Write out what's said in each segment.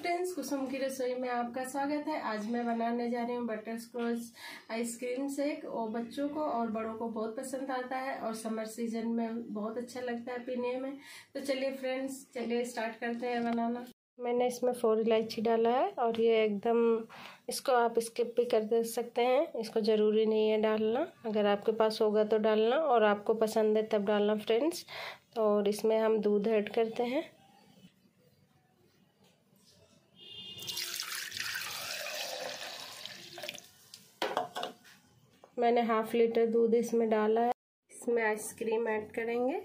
Friends, कुसुम की रसोई में आपका स्वागत है। आज मैं बनाने जा रही हूँ बटर स्कॉच आइसक्रीम शेक। और बच्चों को और बड़ों को बहुत पसंद आता है और समर सीजन में बहुत अच्छा लगता है पीने में। तो चलिए फ्रेंड्स, चलिए स्टार्ट करते हैं बनाना। मैंने इसमें 4 इलायची डाला है और ये एकदम, इसको आप स्किप भी कर दे सकते हैं, इसको ज़रूरी नहीं है डालना। अगर आपके पास होगा तो डालना और आपको पसंद है तब डालना फ्रेंड्स। तो और इसमें हम दूध ऐड करते हैं। मैंने ½ लीटर दूध इसमें डाला है। इसमें आइसक्रीम ऐड करेंगे।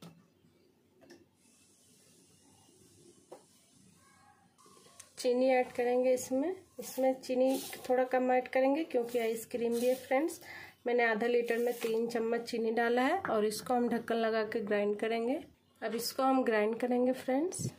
चीनी ऐड करेंगे इसमें चीनी थोड़ा कम ऐड करेंगे क्योंकि आइसक्रीम भी है फ्रेंड्स। मैंने आधा लीटर में 3 चम्मच चीनी डाला है और इसको हम ढक्कन लगा के ग्राइंड करेंगे। अब इसको हम ग्राइंड करेंगे फ्रेंड्स।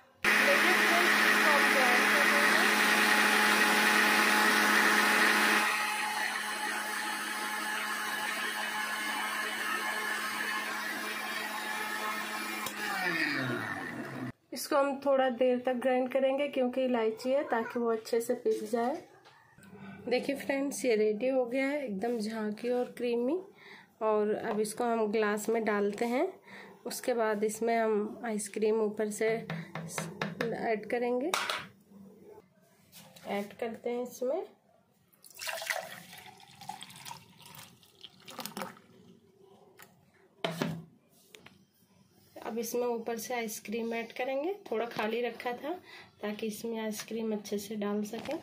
इसको हम थोड़ा देर तक ग्राइंड करेंगे क्योंकि इलायची है, ताकि वो अच्छे से पिस जाए। देखिए फ्रेंड्स, ये रेडी हो गया है, एकदम झांकी और क्रीमी। और अब इसको हम ग्लास में डालते हैं। उसके बाद इसमें हम आइसक्रीम ऊपर से ऐड करेंगे। ऐड करते हैं इसमें। अब इसमें ऊपर से आइसक्रीम ऐड करेंगे। थोड़ा खाली रखा था ताकि इसमें आइसक्रीम अच्छे से डाल सकें।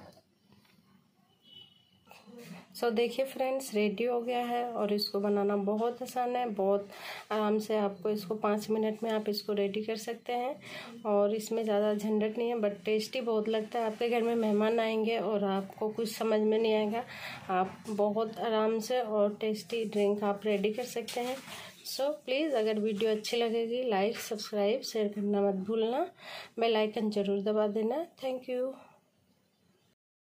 सो देखिए फ्रेंड्स, रेडी हो गया है और इसको बनाना बहुत आसान है। बहुत आराम से आपको इसको 5 मिनट में आप इसको रेडी कर सकते हैं। और इसमें ज़्यादा झंझट नहीं है, बट टेस्टी बहुत लगता है। आपके घर में मेहमान आएंगे और आपको कुछ समझ में नहीं आएगा, आप बहुत आराम से और टेस्टी ड्रिंक आप रेडी कर सकते हैं। सो प्लीज़, अगर वीडियो अच्छी लगेगी, लाइक, सब्सक्राइब, शेयर करना मत भूलना। बेल आइकन ज़रूर दबा देना। Thank you.